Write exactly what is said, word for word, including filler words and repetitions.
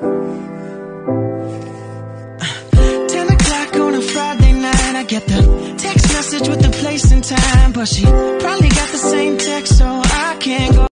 Ten o'clock on a Friday night, I get the text message with the place and time, but she probably got the same text, so I can't go.